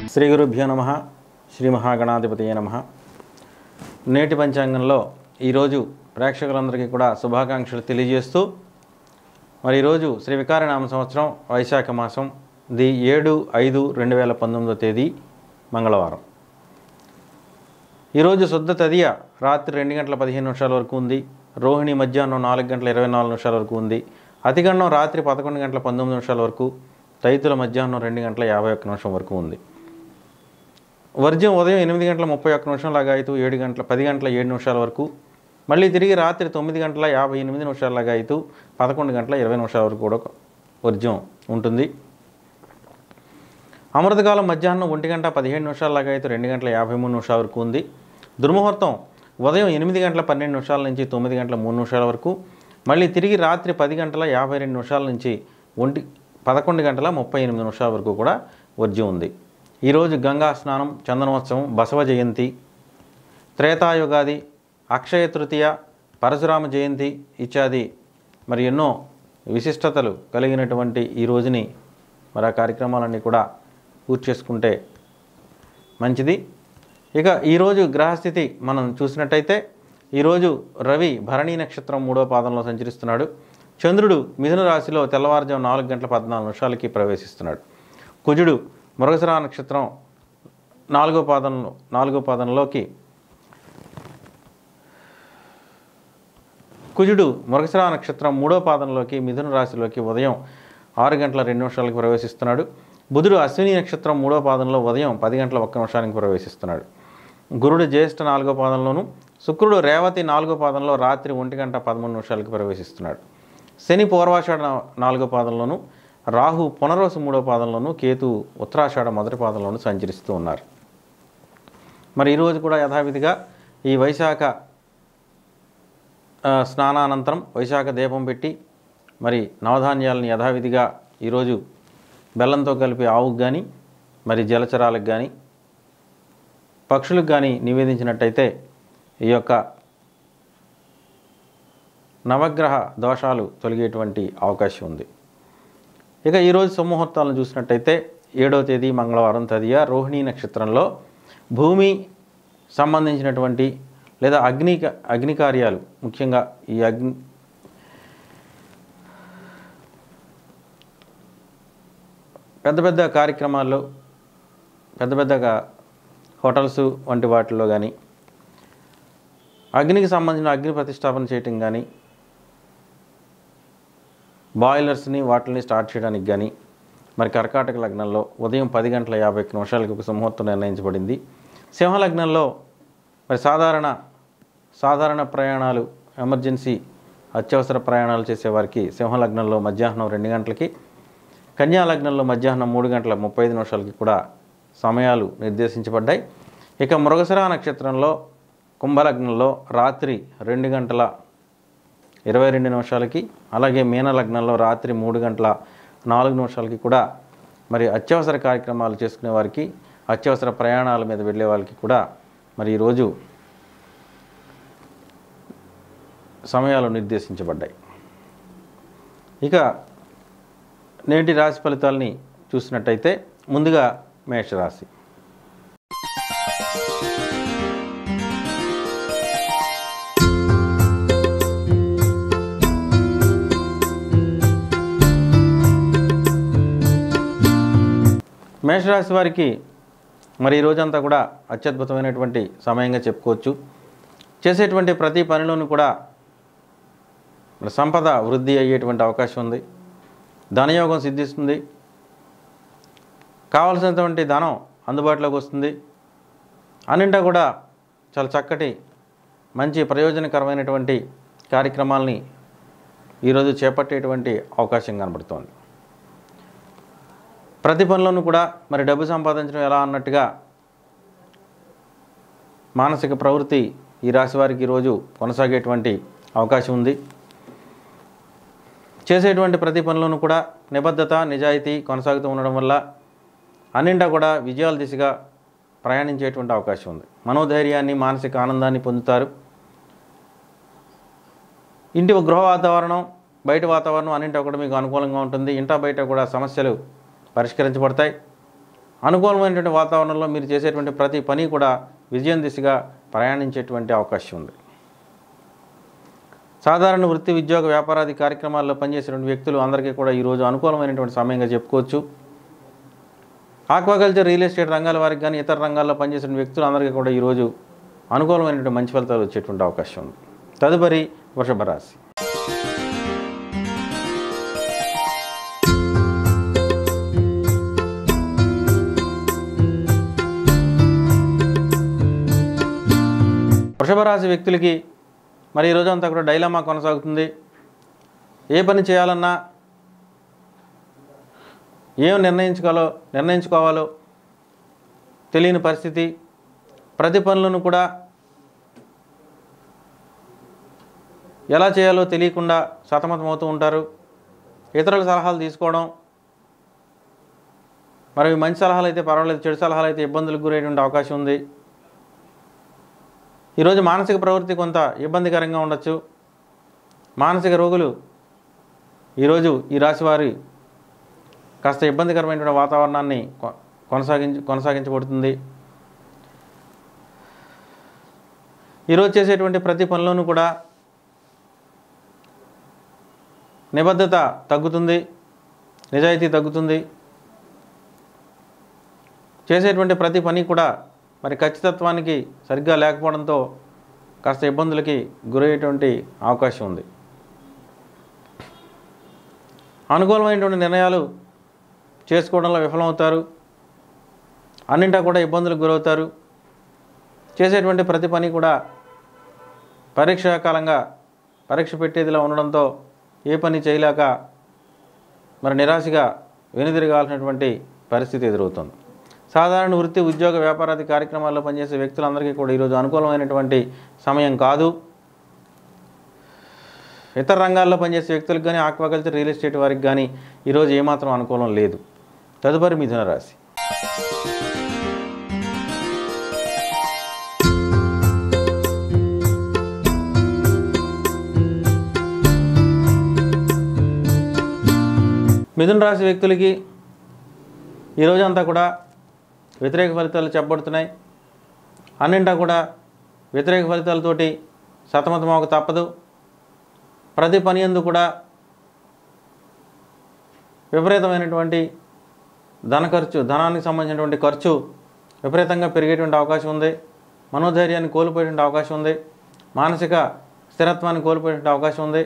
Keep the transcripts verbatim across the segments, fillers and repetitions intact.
శ్రీ గురుభ్యో నమః. శ్రీ మహాగణాధిపతయే నమః. నేటి పంచాంగంలో ఈరోజు ప్రేక్షకులందరికీ కూడా శుభాకాంక్షలు తెలియజేస్తూ మరి ఈరోజు శ్రీ వికారనామ సంవత్సరం వైశాఖ మాసం ది ఏడు ఐదు రెండు వేల పంతొమ్మిదో తేదీ మంగళవారం. ఈరోజు శుద్ధ తదియ రాత్రి రెండు గంటల పదిహేను నిమిషాల వరకు ఉంది. రోహిణి మధ్యాహ్నం నాలుగు గంటల ఇరవై నాలుగు నిమిషాల వరకు ఉంది. అతిగండం రాత్రి పదకొండు గంటల పంతొమ్మిది నిమిషాల వరకు, తైతుల మధ్యాహ్నం రెండు గంటల యాభై ఒక్క నిమిషం వరకు ఉంది. వర్జ్యం ఉదయం ఎనిమిది గంటల ముప్పై ఒక్క నిమిషం లాగాయితూ ఏడు గంటల పది గంటల ఏడు నిమిషాల వరకు, మళ్ళీ తిరిగి రాత్రి తొమ్మిది గంటల యాభై ఎనిమిది నిమిషాల లాగాయితూ పదకొండు గంటల ఇరవై నిమిషాల వరకు కూడా వర్జ్యం ఉంటుంది. అమృతకాలం మధ్యాహ్నం ఒంటి గంట పదిహేడు నిమిషాల లాగాయితూ రెండు గంటల యాభై మూడు నిమిషాల వరకు ఉంది. దుర్ముహూర్తం ఉదయం ఎనిమిది గంటల పన్నెండు నిమిషాల నుంచి తొమ్మిది గంటల మూడు నిమిషాల వరకు, మళ్ళీ తిరిగి రాత్రి పది గంటల యాభై రెండు నిమిషాల నుంచి ఒంటి పదకొండు గంటల ముప్పై ఎనిమిది నిమిషాల వరకు కూడా వర్జ్యం ఉంది. ఈరోజు గంగా స్నానం, చందనోత్సవం, బసవ జయంతి, త్రేతాయుగాది, అక్షయ తృతీయ, పరశురామ జయంతి ఇత్యాది మరి ఎన్నో విశిష్టతలు కలిగినటువంటి ఈ రోజుని మరి ఆ కార్యక్రమాలన్నీ కూడా పూర్తి చేసుకుంటే మంచిది. ఇక ఈరోజు గ్రహస్థితి మనం చూసినట్టయితే ఈరోజు రవి భరణీ నక్షత్రం మూడో పాదంలో సంచరిస్తున్నాడు. చంద్రుడు మిథున రాశిలో తెల్లవారుజాము నాలుగు గంటల పద్నాలుగు నిమిషాలకి ప్రవేశిస్తున్నాడు. కుజుడు మృగశిర నక్షత్రం నాలుగో పాదంలో నాలుగో పాదంలోకి కుజుడు మృగశిర నక్షత్రం మూడో పాదంలోకి మిథున రాశిలోకి ఉదయం ఆరు గంటల రెండు నిమిషాలకి ప్రవేశిస్తున్నాడు. బుధుడు అశ్విని నక్షత్రం మూడో పాదంలో ఉదయం పది గంటల ఒక్క నిమిషానికి ప్రవేశిస్తున్నాడు. గురుడు జ్యేష్ఠ నాలుగో పాదంలోను, శుక్రుడు రేవతి నాలుగో పాదంలో రాత్రి ఒంటి గంట పదమూడు నిమిషాలకి ప్రవేశిస్తున్నాడు. శని పూర్వాషాఢ నాలుగో పాదంలోను, రాహు పునరోసు మూడో పాదంలోను, కేతు ఉత్తరాషాఢ మొదటి పాదంలోను సంచరిస్తూ ఉన్నారు. మరి ఈరోజు కూడా యథావిధిగా ఈ వైశాఖ స్నానానంతరం వైశాఖ దీపం పెట్టి మరి నవధాన్యాలని యథావిధిగా ఈరోజు బెల్లంతో కలిపి ఆవుకు కానీ మరి జలచరాలకు కానీ పక్షులకు కానీ నివేదించినట్టయితే ఈ యొక్క నవగ్రహ దోషాలు తొలగేటువంటి అవకాశం ఉంది. ఇక ఈరోజు సుముహూర్తాలను చూసినట్టయితే ఏడవ తేదీ మంగళవారం తదియ రోహిణీ నక్షత్రంలో భూమి సంబంధించినటువంటి లేదా అగ్ని అగ్ని కార్యాలు, ముఖ్యంగా ఈ అగ్ని పెద్ద పెద్ద కార్యక్రమాల్లో పెద్ద పెద్దగా హోటల్స్ వంటి వాటిల్లో కానీ అగ్నికి సంబంధించిన అగ్ని ప్రతిష్టాపన చేయటం కానీ, బాయిలర్స్ని వాటిని స్టార్ట్ చేయడానికి కానీ మరి కర్కాటక లగ్నంలో ఉదయం పది గంటల యాభై ఒక్క నిమిషాలకి ఒక ముహూర్తం నిర్ణయించబడింది. సింహలగ్నంలో మరి సాధారణ సాధారణ ప్రయాణాలు, ఎమర్జెన్సీ అత్యవసర ప్రయాణాలు చేసేవారికి సింహలగ్నంలో మధ్యాహ్నం రెండు గంటలకి, కన్యా లగ్నంలో మధ్యాహ్నం మూడు గంటల ముప్పై ఐదు నిమిషాలకి కూడా సమయాలు నిర్దేశించబడ్డాయి. ఇక మృగశిర నక్షత్రంలో కుంభలగ్నంలో రాత్రి రెండు గంటల ఇరవై రెండు నిమిషాలకి, అలాగే మీన లగ్నంలో రాత్రి మూడు గంటల నాలుగు నిమిషాలకి కూడా మరి అత్యవసర కార్యక్రమాలు చేసుకునే వారికి, అత్యవసర ప్రయాణాల మీద వెళ్ళే వాళ్ళకి కూడా మరి ఈరోజు సమయాలు నిర్దేశించబడ్డాయి. ఇక నేటి రాశి ఫలితాలని చూసినట్టయితే ముందుగా మేషరాశి. మేషరాశి వారికి మరి ఈ రోజంతా కూడా అత్యద్భుతమైనటువంటి సమయంగా చెప్పుకోవచ్చు. చేసేటువంటి ప్రతి పనిలోనూ కూడా మరి సంపద వృద్ధి అయ్యేటువంటి అవకాశం ఉంది. ధనయోగం సిద్ధిస్తుంది. కావలసినటువంటి ధనం అందుబాటులోకి వస్తుంది. అన్నింటా కూడా చాలా చక్కటి మంచి ప్రయోజనకరమైనటువంటి కార్యక్రమాలని ఈరోజు చేపట్టేటువంటి అవకాశం కనబడుతోంది. ప్రతి పనిలోనూ కూడా మరి డబ్బు సంపాదించడం ఎలా అన్నట్టుగా మానసిక ప్రవృత్తి ఈ రాశి వారికి ఈరోజు కొనసాగేటువంటి అవకాశం ఉంది. చేసేటువంటి ప్రతి పనిలోనూ కూడా నిబద్ధత, నిజాయితీ కొనసాగుతూ ఉండడం వల్ల అన్నింటా కూడా విజయాల దిశగా ప్రయాణించేటువంటి అవకాశం ఉంది. మనోధైర్యాన్ని, మానసిక ఆనందాన్ని పొందుతారు. ఇంటి గృహ వాతావరణం, బయట వాతావరణం అన్నింటా కూడా మీకు అనుకూలంగా ఉంటుంది. ఇంటా బయట కూడా సమస్యలు పరిష్కరించబడతాయి. అనుకూలమైనటువంటి వాతావరణంలో మీరు చేసేటువంటి ప్రతి పని కూడా విజయం దిశగా ప్రయాణించేటువంటి అవకాశం ఉంది. సాధారణ వృత్తి, ఉద్యోగ, వ్యాపారాది కార్యక్రమాల్లో పనిచేసేటువంటి వ్యక్తులు అందరికీ కూడా ఈరోజు అనుకూలమైనటువంటి సమయంగా చెప్పుకోవచ్చు. ఆక్వాకల్చర్, రియల్ ఎస్టేట్ రంగాల వారికి కానీ ఇతర రంగాల్లో పనిచేసిన వ్యక్తులు అందరికీ కూడా ఈరోజు అనుకూలమైనటువంటి మంచి ఫలితాలు వచ్చేటువంటి అవకాశం ఉంది. తదుపరి వృషభ రాశి. వృషభ రాశి వ్యక్తులకి మరి ఈరోజు అంతా కూడా డైలమా కొనసాగుతుంది. ఏ పని చేయాలన్నా ఏం నిర్ణయించుకోవాలో నిర్ణయించుకోవాలో తెలియని పరిస్థితి. ప్రతి పనులను కూడా ఎలా చేయాలో తెలియకుండా సతమతమవుతూ ఉంటారు. ఇతరుల సలహాలు తీసుకోవడం, మరి మంచి సలహాలు అయితే పర్వాలేదు, చెడు సలహాలు అయితే ఇబ్బందులకు గురయ్యేటువంటి అవకాశం ఉంది. ఈరోజు మానసిక ప్రవృత్తి కొంత ఇబ్బందికరంగా ఉండొచ్చు. మానసిక రోగులు ఈరోజు ఈ రాశి వారి కాస్త ఇబ్బందికరమైనటువంటి వాతావరణాన్ని కొనసాగించి కొనసాగించబడుతుంది. ఈరోజు చేసేటువంటి ప్రతి పనిలోనూ కూడా నిబద్ధత తగ్గుతుంది, నిజాయితీ తగ్గుతుంది. చేసేటువంటి ప్రతి పని కూడా మరి ఖచ్చితత్వానికి సరిగ్గా లేకపోవడంతో కాస్త ఇబ్బందులకి గురయ్యేటువంటి అవకాశం ఉంది. అనుకూలమైనటువంటి నిర్ణయాలు చేసుకోవడంలో విఫలమవుతారు. అన్నింటా కూడా ఇబ్బందులకు గురవుతారు. చేసేటువంటి ప్రతి పని కూడా పరీక్షాకాలంగా పరీక్ష పెట్టేదిలా ఉండడంతో ఏ పని చేయలేక మరి నిరాశగా వెనుదిరగాల్సినటువంటి పరిస్థితి ఎదురవుతుంది. సాధారణ వృత్తి, ఉద్యోగ, వ్యాపారాది కార్యక్రమాల్లో పనిచేసే వ్యక్తులందరికీ కూడా ఈరోజు అనుకూలమైనటువంటి సమయం కాదు. ఇతర రంగాల్లో పనిచేసే వ్యక్తులకు కానీ ఆక్వాకల్చర్, రియల్ ఎస్టేట్ వారికి కానీ ఈరోజు ఏమాత్రం అనుకూలం లేదు. తదుపరి మిథున రాశి. మిథున రాశి వ్యక్తులకి ఈరోజు అంతా కూడా వ్యతిరేక ఫలితాలు చెప్పబడుతున్నాయి. అన్నింటా కూడా వ్యతిరేక ఫలితాలతోటి సతమతమవక తప్పదు. ప్రతి పని యందు కూడా విపరీతమైనటువంటి ధన ఖర్చు, ధనానికి సంబంధించినటువంటి ఖర్చు విపరీతంగా పెరిగేటువంటి అవకాశం ఉంది. మనోధైర్యాన్ని కోల్పోయేటువంటి అవకాశం ఉంది. మానసిక స్థిరత్వాన్ని కోల్పోయేటువంటి అవకాశం ఉంది.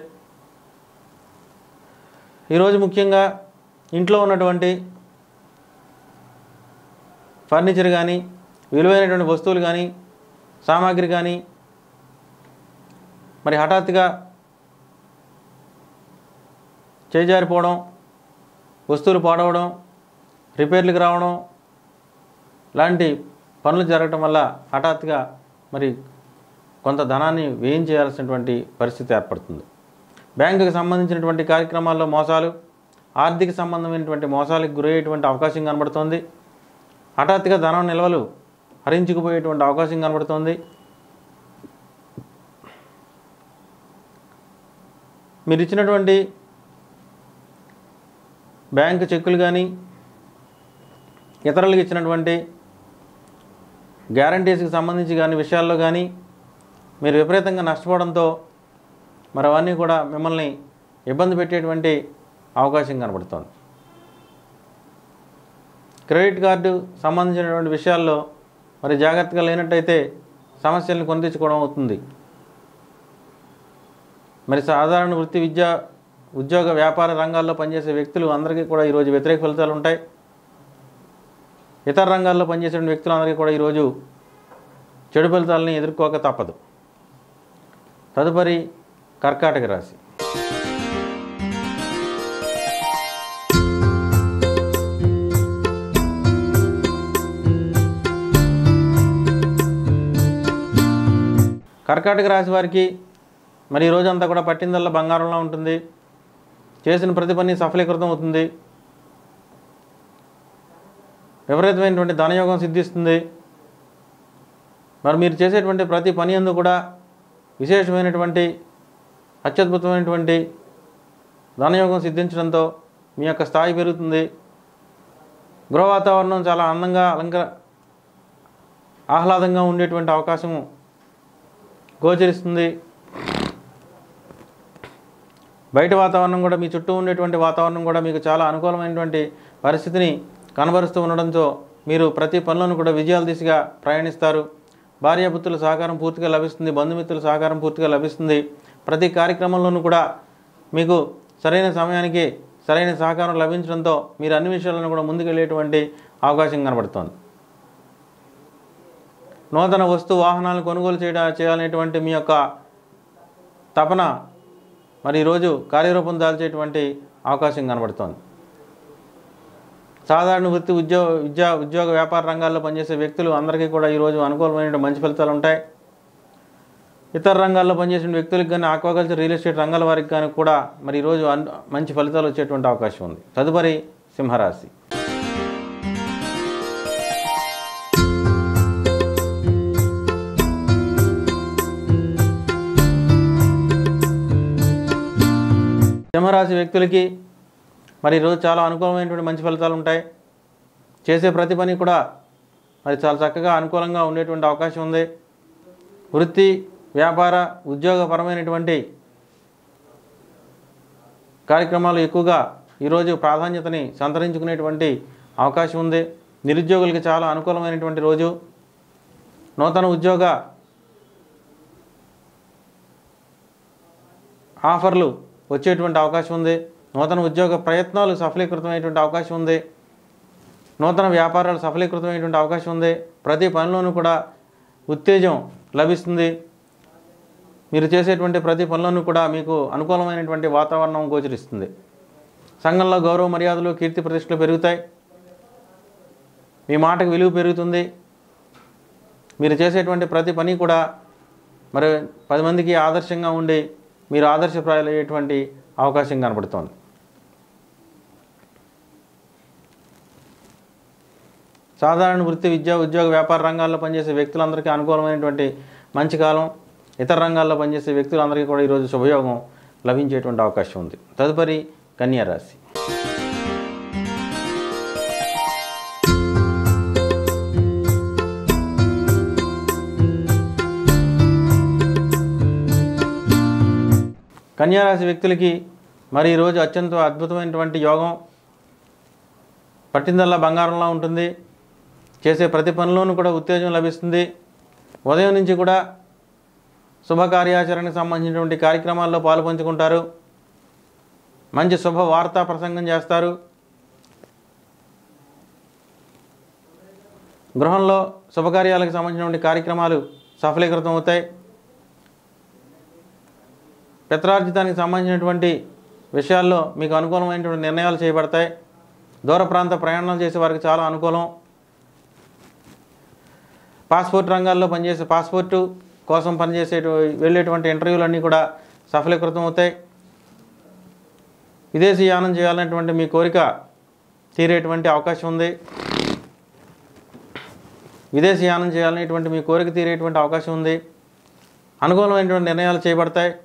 ఈరోజు ముఖ్యంగా ఇంట్లో ఉన్నటువంటి ఫర్నిచర్ కానీ, విలువైనటువంటి వస్తువులు కానీ, సామాగ్రి కానీ మరి హఠాత్తుగా చేజారిపోవడం, వస్తువులు పాడవడం, రిపేర్లకు రావడం లాంటి పనులు జరగటం వల్ల హఠాత్తుగా మరి కొంత ధనాన్ని వ్యయం చేయాల్సినటువంటి పరిస్థితి ఏర్పడుతుంది. బ్యాంకుకి సంబంధించినటువంటి కార్యక్రమాల్లో మోసాలు, ఆర్థిక సంబంధమైనటువంటి మోసాలకు గురయ్యేటువంటి అవకాశం కనబడుతోంది. హఠాత్తుగా ధనం నిల్వలు హరించుకుపోయేటువంటి అవకాశం కనబడుతోంది. మీరు ఇచ్చినటువంటి బ్యాంకు చెక్కులు కానీ, ఇతరులకు ఇచ్చినటువంటి గ్యారంటీస్కి సంబంధించి కానీ విషయాల్లో కానీ మీరు విపరీతంగా నష్టపోవడంతో మరి అవన్నీ కూడా మిమ్మల్ని ఇబ్బంది పెట్టేటువంటి అవకాశం కనబడుతోంది. క్రెడిట్ కార్డు సంబంధించినటువంటి విషయాల్లో మరి జాగ్రత్తగా లేనట్టయితే సమస్యలను కొని తెచ్చుకోవడం అవుతుంది. మరి సాధారణ వృత్తి, విద్య, ఉద్యోగ, వ్యాపార రంగాల్లో పనిచేసే వ్యక్తులు అందరికీ కూడా ఈరోజు వ్యతిరేక ఫలితాలు ఉంటాయి. ఇతర రంగాల్లో పనిచేసే వ్యక్తులందరికీ కూడా ఈరోజు చెడు ఫలితాలని ఎదుర్కోక తప్పదు. తదుపరి కర్కాటక రాశి. కర్కాటక రాశి వారికి మరి ఈరోజు అంతా కూడా పట్టిందల్లా బంగారంలో ఉంటుంది. చేసిన ప్రతి పని సఫలీకృతం అవుతుంది. విపరీతమైనటువంటి ధనయోగం సిద్ధిస్తుంది. మరి మీరు చేసేటువంటి ప్రతి పని యందు కూడా విశేషమైనటువంటి అత్యద్భుతమైనటువంటి ధనయోగం సిద్ధించడంతో మీ యొక్క స్థాయి పెరుగుతుంది. గృహ వాతావరణం చాలా అందంగా అలంకర ఆహ్లాదంగా ఉండేటువంటి అవకాశము గోచరిస్తుంది. బయట వాతావరణం కూడా, మీ చుట్టూ ఉండేటువంటి వాతావరణం కూడా మీకు చాలా అనుకూలమైనటువంటి పరిస్థితిని కనబరుస్తూ ఉండడంతో మీరు ప్రతి పనులను కూడా విజయాల దిశగా ప్రయాణిస్తారు. భార్యాపుత్రుల సహకారం పూర్తిగా లభిస్తుంది. బంధుమిత్రుల సహకారం పూర్తిగా లభిస్తుంది. ప్రతి కార్యక్రమంలోనూ కూడా మీకు సరైన సమయానికి సరైన సహకారం లభించడంతో మీరు అన్ని విషయాలను కూడా ముందుకెళ్ళేటువంటి అవకాశం కనబడుతోంది. నూతన వస్తు వాహనాలను కొనుగోలు చేయడా చేయాలనేటువంటి మీ యొక్క తపన మరి ఈరోజు కార్యరూపం దాల్చేటువంటి అవకాశం కనబడుతోంది. సాధారణ వృత్తి ఉద్యోగ విద్యా ఉద్యోగ వ్యాపార రంగాల్లో పనిచేసే వ్యక్తులు అందరికీ కూడా ఈరోజు అనుకూలమైన మంచి ఫలితాలు ఉంటాయి. ఇతర రంగాల్లో పనిచేసిన వ్యక్తులకు కానీ, ఆక్వాకల్చర్, రియల్ ఎస్టేట్ రంగాల వారికి కానీ కూడా మరి ఈరోజు మంచి ఫలితాలు వచ్చేటువంటి అవకాశం ఉంది. తదుపరి సింహరాశి. సింహరాశి వ్యక్తులకి మరి ఈరోజు చాలా అనుకూలమైనటువంటి మంచి ఫలితాలు ఉంటాయి. చేసే ప్రతి పని కూడా మరి చాలా చక్కగా అనుకూలంగా ఉండేటువంటి అవకాశం ఉంది. వృత్తి, వ్యాపార, ఉద్యోగపరమైనటువంటి కార్యక్రమాలు ఎక్కువగా ఈరోజు ప్రాధాన్యతని సంతరించుకునేటువంటి అవకాశం ఉంది. నిరుద్యోగులకి చాలా అనుకూలమైనటువంటి రోజు. నూతన ఉద్యోగ ఆఫర్లు వచ్చేటువంటి అవకాశం ఉంది. నూతన ఉద్యోగ ప్రయత్నాలు సఫలీకృతమైనటువంటి అవకాశం ఉంది. నూతన వ్యాపారాలు సఫలీకృతమైనటువంటి అవకాశం ఉంది. ప్రతి పనిలోనూ కూడా ఉత్తేజం లభిస్తుంది. మీరు చేసేటువంటి ప్రతి పనులను కూడా మీకు అనుకూలమైనటువంటి వాతావరణం గోచరిస్తుంది. సంఘంలో గౌరవ మర్యాదలు, కీర్తి ప్రతిష్టలు పెరుగుతాయి. మీ మాటకు విలువ పెరుగుతుంది. మీరు చేసేటువంటి ప్రతి పని కూడా మరి పది మందికి ఆదర్శంగా ఉండి మీరు ఆదర్శప్రాయులయ్యేటువంటి అవకాశం కనబడుతోంది. సాధారణ వృత్తి, విద్య, ఉద్యోగ వ్యాపార రంగాల్లో పనిచేసే వ్యక్తులందరికీ అనుకూలమైనటువంటి మంచి కాలం. ఇతర రంగాల్లో పనిచేసే వ్యక్తులందరికీ కూడా ఈరోజు శుభయోగం లభించేటువంటి అవకాశం ఉంది. తదుపరి కన్యా రాశి. కన్యా రాశి వ్యక్తులకి మరి ఈరోజు అత్యంత అద్భుతమైనటువంటి యోగం. పట్టిందల్లా బంగారంలా ఉంటుంది. చేసే ప్రతి పనిలోనూ కూడా ఉత్తేజం లభిస్తుంది. ఉదయం నుంచి కూడా శుభకార్యాచరణకు సంబంధించినటువంటి కార్యక్రమాల్లో పాలుపంచుకుంటారు. మంచి శుభ వార్తా ప్రసంగం చేస్తారు. గృహంలో శుభకార్యాలకు సంబంధించినటువంటి కార్యక్రమాలు సఫలీకృతం అవుతాయి. పిత్రార్జితానికి సంబంధించినటువంటి విషయాల్లో మీకు అనుకూలమైనటువంటి నిర్ణయాలు చేయబడతాయి. దూర ప్రాంత ప్రయాణాలు చేసే వారికి చాలా అనుకూలం. పాస్పోర్ట్ రంగాల్లో పనిచేసే పాస్పోర్టు కోసం పనిచేసే వెళ్ళేటువంటి ఇంటర్వ్యూలన్నీ కూడా సఫలీకృతం అవుతాయి. విదేశీ యానం చేయాలనేటువంటి మీ కోరిక తీరేటువంటి అవకాశం ఉంది. విదేశీ యానం చేయాలనేటువంటి మీ కోరిక తీరేటువంటి అవకాశం ఉంది. అనుకూలమైనటువంటి నిర్ణయాలు చేయబడతాయి.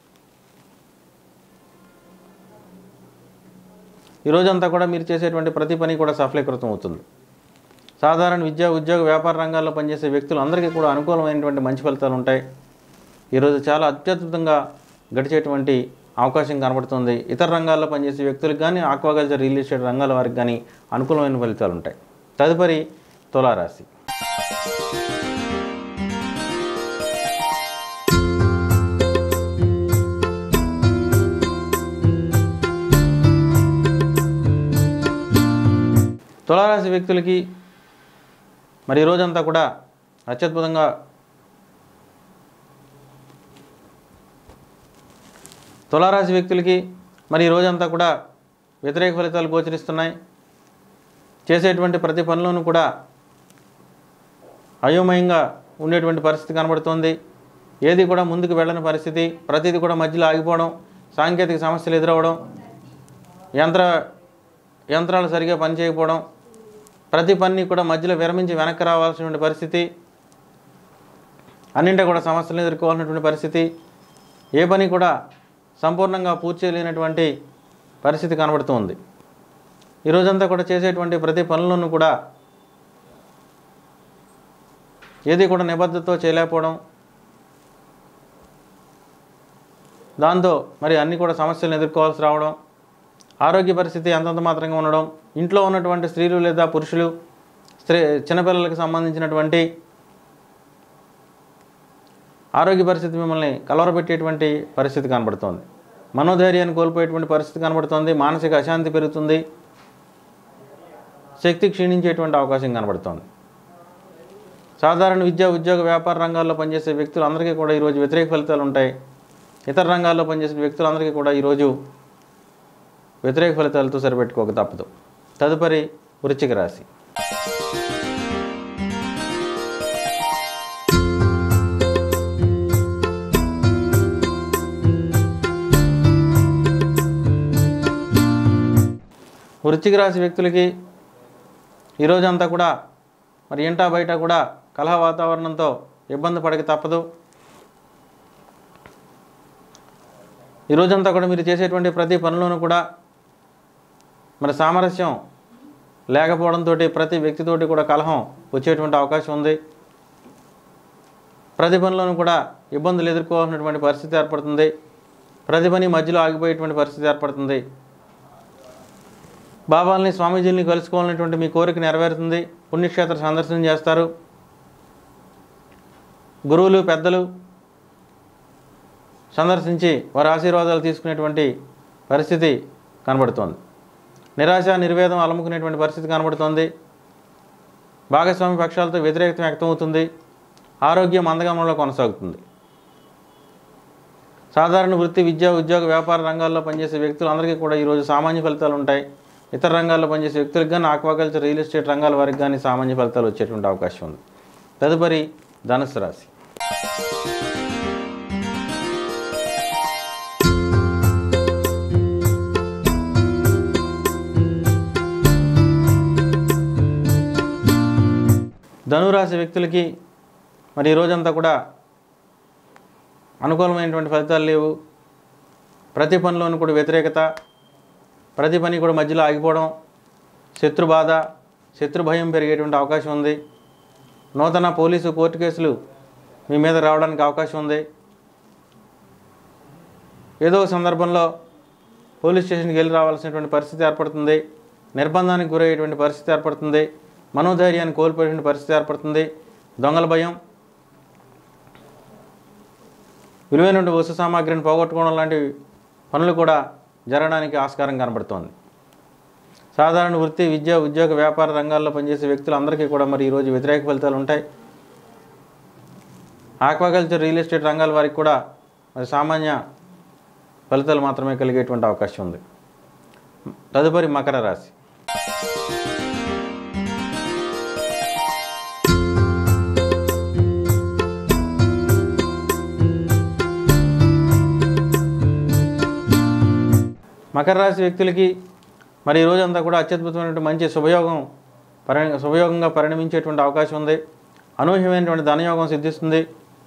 ఈరోజంతా కూడా మీరు చేసేటువంటి ప్రతి పని కూడా సఫలీకృతం అవుతుంది. సాధారణ విద్య, ఉద్యోగ వ్యాపార రంగాల్లో పనిచేసే వ్యక్తులు అందరికీ కూడా అనుకూలమైనటువంటి మంచి ఫలితాలు ఉంటాయి. ఈరోజు చాలా అత్యద్భుతంగా గడిచేటువంటి అవకాశం కనబడుతుంది. ఇతర రంగాల్లో పనిచేసే వ్యక్తులకు కానీ, ఆక్వాకల్చర్, రియల్ ఎస్టేట్ రంగాల వారికి కానీ అనుకూలమైన ఫలితాలు ఉంటాయి. తదుపరి తులారాశి. తులారాశి వ్యక్తులకి మరి ఈరోజంతా కూడా అత్యద్భుతంగా తులారాశి వ్యక్తులకి మరి ఈరోజంతా కూడా వ్యతిరేక ఫలితాలు గోచరిస్తున్నాయి. చేసేటువంటి ప్రతి పనిలోనూ కూడా అయోమయంగా ఉండేటువంటి పరిస్థితి కనబడుతోంది. ఏది కూడా ముందుకు వెళ్ళని పరిస్థితి, ప్రతిదీ కూడా మధ్యలో ఆగిపోవడం, సాంకేతిక సమస్యలు ఎదురవ్వడం, యంత్ర యంత్రాలు సరిగా పనిచేయకపోవడం, ప్రతి పని కూడా మధ్యలో విరమించి వెనక్కి రావాల్సినటువంటి పరిస్థితి, అన్నింటి కూడా సమస్యలను ఎదుర్కోవాల్సినటువంటి పరిస్థితి, ఏ పని కూడా సంపూర్ణంగా పూర్తి చేయలేనటువంటి పరిస్థితి కనబడుతుంది. ఈరోజంతా కూడా చేసేటువంటి ప్రతి పనులను కూడా ఏది కూడా నిబద్ధతతో చేయలేకపోవడం, దాంతో మరి అన్నీ కూడా సమస్యలను ఎదుర్కోవాల్సి రావడం, ఆరోగ్య పరిస్థితి అంతంత మాత్రంగా ఉండడం, ఇంట్లో ఉన్నటువంటి స్త్రీలు లేదా పురుషులు, స్త్రీ చిన్నపిల్లలకు సంబంధించినటువంటి ఆరోగ్య పరిస్థితి మిమ్మల్ని కలవరపెట్టేటువంటి పరిస్థితి కనబడుతోంది. మనోధైర్యాన్ని కోల్పోయేటువంటి పరిస్థితి కనబడుతోంది. మానసిక అశాంతి పెరుగుతుంది. శక్తి క్షీణించేటువంటి అవకాశం కనబడుతోంది. సాధారణ విద్యా ఉద్యోగ వ్యాపార రంగాల్లో పనిచేసే వ్యక్తులు అందరికీ కూడా ఈరోజు వ్యతిరేక ఫలితాలు ఉంటాయి. ఇతర రంగాల్లో పనిచేసే వ్యక్తులందరికీ కూడా ఈరోజు వ్యతిరేక ఫలితాలతో సరిపెట్టుకోక తప్పదు. తదుపరి వృశ్చిక రాశి. వృశ్చిక రాశి వ్యక్తులకి ఈరోజంతా కూడా మరి ఇంటా బయట కూడా కలహ వాతావరణంతో ఇబ్బంది పడక తప్పదు. ఈరోజంతా కూడా మీరు చేసేటువంటి ప్రతి పనిలోనూ కూడా మరి సామరస్యం లేకపోవడంతో ప్రతి వ్యక్తితోటి కూడా కలహం వచ్చేటువంటి అవకాశం ఉంది. ప్రతి పనిలోనూ కూడా ఇబ్బందులు ఎదుర్కోవాల్సినటువంటి పరిస్థితి ఏర్పడుతుంది. ప్రతి పని మధ్యలో ఆగిపోయేటువంటి పరిస్థితి ఏర్పడుతుంది. బాబాల్ని స్వామీజీని కలుసుకోవాలనేటువంటి మీ కోరిక నెరవేరుతుంది. పుణ్యక్షేత్ర సందర్శనం చేస్తారు. గురువులు పెద్దలు సందర్శించి వారి ఆశీర్వాదాలు తీసుకునేటువంటి పరిస్థితి కనబడుతోంది. నిరాశ నిర్వేదం అలముకునేటువంటి పరిస్థితి కనబడుతోంది. భాగస్వామి పక్షాలతో వ్యతిరేకత వ్యక్తమవుతుంది. ఆరోగ్యం మందగమనంలో కొనసాగుతుంది. సాధారణ వృత్తి విద్యా ఉద్యోగ వ్యాపార రంగాల్లో పనిచేసే వ్యక్తులందరికీ కూడా ఈరోజు సామాన్య ఫలితాలు ఉంటాయి. ఇతర రంగాల్లో పనిచేసే వ్యక్తులకు కానీ ఆక్వాకల్చర్ రియల్ ఎస్టేట్ రంగాల వారికి కానీ సామాన్య ఫలితాలు వచ్చేటువంటి అవకాశం ఉంది. తదుపరి ధనుస్సు రాశి. ధనురాశి వ్యక్తులకి మరి ఈరోజంతా కూడా అనుకూలమైనటువంటి ఫలితాలు లేవు. ప్రతి పనిలోనూ కూడా వ్యతిరేకత, ప్రతి పని కూడా మధ్యలో ఆగిపోవడం, శత్రు బాధ, శత్రు భయం పెరిగేటువంటి అవకాశం ఉంది. నూతన పోలీసు కోర్టు కేసులు మీ మీద రావడానికి అవకాశం ఉంది. ఏదో సందర్భంలో పోలీస్ స్టేషన్కి వెళ్ళి రావాల్సినటువంటి పరిస్థితి ఏర్పడుతుంది. నిర్బంధానికి గురయ్యేటువంటి పరిస్థితి ఏర్పడుతుంది. మనోధైర్యాన్ని కోల్పోయేటువంటి పరిస్థితి ఏర్పడుతుంది. దొంగల భయం, విలువైనటువంటి వస్తు సామాగ్రిని పోగొట్టుకోవడం లాంటి పనులు కూడా జరగడానికి ఆస్కారం కనబడుతోంది. సాధారణ వృత్తి విద్య ఉద్యోగ వ్యాపార రంగాల్లో పనిచేసే వ్యక్తులందరికీ కూడా మరి ఈరోజు వ్యతిరేక ఫలితాలు ఉంటాయి. ఆక్వాకల్చర్ రియల్ ఎస్టేట్ రంగాల వారికి కూడా మరి సామాన్య ఫలితాలు మాత్రమే కలిగేటువంటి అవకాశం ఉంది. తదుపరి మకర రాశి. మకర రాశి వ్యక్తులకి మరి ఈ రోజంతా కూడా అత్యద్భుతమైనటువంటి మంచి శుభయోగం పరి శుభయోగంగా పరిణమించేటువంటి అవకాశం ఉంది. అనూహ్యమైనటువంటి ధనయోగం సిద్ధిస్తుంది.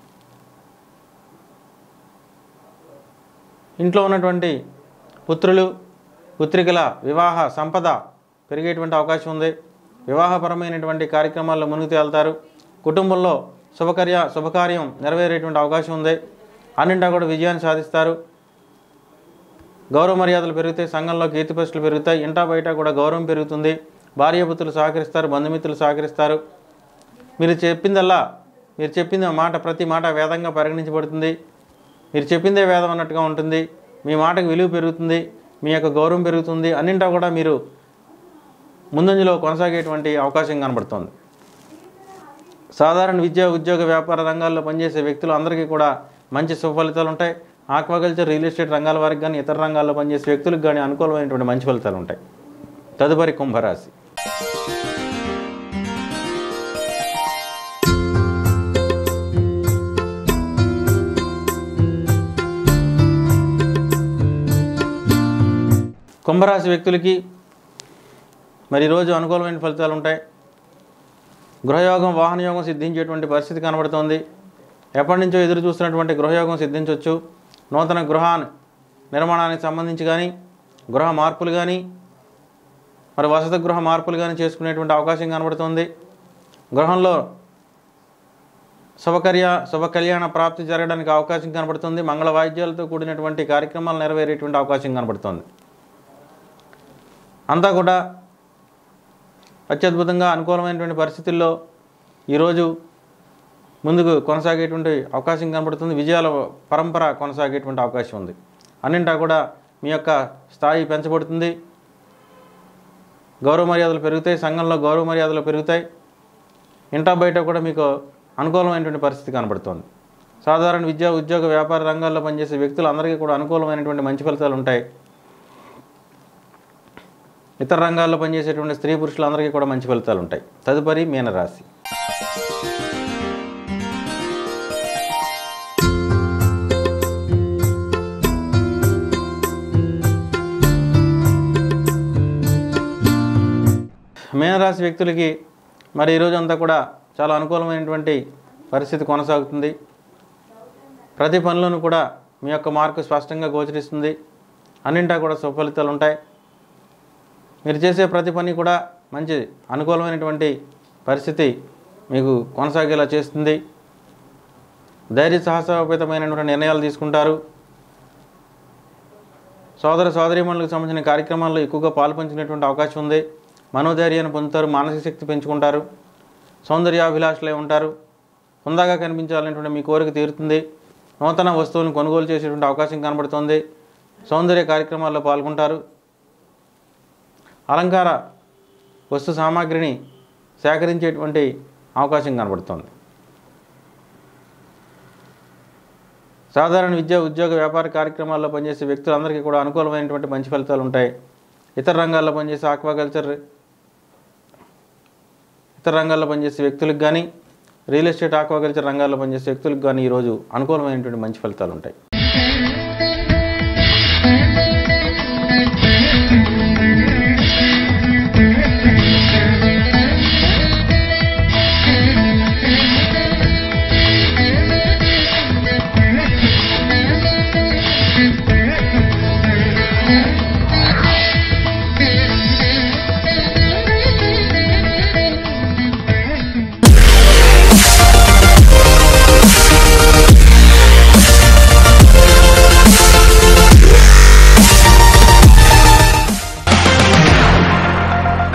ఇంట్లో ఉన్నటువంటి పుత్రులు పుత్రికల వివాహ సంపద పెరిగేటువంటి అవకాశం ఉంది. వివాహపరమైనటువంటి కార్యక్రమాల్లో మునిగి తేలుతారు. కుటుంబంలో శుభకార్య శుభకార్యం నెరవేరేటువంటి అవకాశం ఉంది. అన్నింటా కూడా విజయాన్ని సాధిస్తారు. గౌరవ మర్యాదలు పెరుగుతాయి. సంఘంలో కీర్తి ప్రతిష్టలు పెరుగుతాయి. ఇంటా బయట కూడా గౌరవం పెరుగుతుంది. భార్యాపుత్రులు సహకరిస్తారు. బంధుమిత్రులు సహకరిస్తారు. మీరు చెప్పిందల్లా మీరు చెప్పింది మాట ప్రతి మాట వేదంగా పరిగణించబడుతుంది. మీరు చెప్పిందే వేదం అన్నట్టుగా ఉంటుంది. మీ మాటకు విలువ పెరుగుతుంది. మీ యొక్క గౌరవం పెరుగుతుంది. అన్నింటా కూడా మీరు ముందంజలో కొనసాగేటువంటి అవకాశం కనబడుతుంది. సాధారణ విద్యా ఉద్యోగ వ్యాపార రంగాల్లో పనిచేసే వ్యక్తులు అందరికీ కూడా మంచి శుభ ఫలితాలు ఉంటాయి. ఆక్వాకల్చర్ రియల్ ఎస్టేట్ రంగాల వారికి కానీ ఇతర రంగాల్లో పనిచేసే వ్యక్తులకు కానీ అనుకూలమైనటువంటి మంచి ఫలితాలు ఉంటాయి. తదుపరి కుంభరాశి. కుంభరాశి వ్యక్తులకి మరి ఈరోజు అనుకూలమైన ఫలితాలు ఉంటాయి. గృహయోగం వాహనయోగం సిద్ధించేటువంటి పరిస్థితి కనబడుతోంది. ఎప్పటి నుంచో ఎదురు చూస్తున్నటువంటి గృహయోగం సిద్ధించవచ్చు. నూతన గృహ నిర్మాణానికి సంబంధించి కానీ గృహ మార్పులు కానీ మరి వసతి గృహ మార్పులు కానీ చేసుకునేటువంటి అవకాశం కనబడుతుంది. గృహంలో శుభకర్య శుభ కళ్యాణ ప్రాప్తి జరగడానికి అవకాశం కనబడుతుంది. మంగళ వాయిద్యాలతో కూడినటువంటి కార్యక్రమాలు నెరవేరేటువంటి అవకాశం కనబడుతుంది. అంతా కూడా అత్యద్భుతంగా అనుకూలమైనటువంటి పరిస్థితుల్లో ఈరోజు ముందుకు కొనసాగేటువంటి అవకాశం కనబడుతుంది. విజయాల పరంపర కొనసాగేటువంటి అవకాశం ఉంది. అన్నింటా కూడా మీ యొక్క స్థాయి పెంచబడుతుంది. గౌరవ మర్యాదలు పెరుగుతాయి. సంఘంలో గౌరవ మర్యాదలు పెరుగుతాయి. ఇంటా బయట కూడా మీకు అనుకూలమైనటువంటి పరిస్థితి కనబడుతుంది. సాధారణ విద్యా ఉద్యోగ వ్యాపార రంగాల్లో పనిచేసే వ్యక్తులందరికీ కూడా అనుకూలమైనటువంటి మంచి ఫలితాలు ఉంటాయి. ఇతర రంగాల్లో పనిచేసేటువంటి స్త్రీ పురుషులందరికీ కూడా మంచి ఫలితాలు ఉంటాయి. తదుపరి మీనరాశి. మీనరాశి వ్యక్తులకి మరి ఈరోజు అంతా కూడా చాలా అనుకూలమైనటువంటి పరిస్థితి కొనసాగుతుంది. ప్రతి పనిలోనూ కూడా మీ యొక్క మార్కు స్పష్టంగా గోచరిస్తుంది. అన్నింటా కూడా సుఫలితాలు ఉంటాయి. మీరు చేసే ప్రతి పని కూడా మంచి అనుకూలమైనటువంటి పరిస్థితి మీకు కొనసాగేలా చేస్తుంది. ధైర్య సాహసోపేతమైనటువంటి నిర్ణయాలు తీసుకుంటారు. సోదర సోదరీమణులకు సంబంధించిన కార్యక్రమాల్లో ఎక్కువగా పాల్పంచుకునేటువంటి అవకాశం ఉంది. మనోధైర్యాన్ని పొందుతారు. మానసిక శక్తి పెంచుకుంటారు. సౌందర్యాభిలాషులై ఉంటారు. హుందాగా కనిపించాలనేటువంటి మీ కోరిక తీరుతుంది. నూతన వస్తువులను కొనుగోలు చేసేటువంటి అవకాశం కనబడుతుంది. సౌందర్య కార్యక్రమాల్లో పాల్గొంటారు. అలంకార వస్తు సామాగ్రిని సేకరించేటువంటి అవకాశం కనబడుతుంది. సాధారణ విద్యా ఉద్యోగ వ్యాపార కార్యక్రమాల్లో పనిచేసే వ్యక్తులందరికీ కూడా అనుకూలమైనటువంటి మంచి ఫలితాలు ఉంటాయి. ఇతర రంగాల్లో పనిచేసే ఆక్వాకల్చర్ ఇతర రంగాల్లో పనిచేసే వ్యక్తులకు కానీ రియల్ ఎస్టేట్ ఆక్వాకల్చర్ రంగాల్లో పనిచేసే వ్యక్తులకు కానీ ఈరోజు అనుకూలమైనటువంటి మంచి ఫలితాలు ఉంటాయి.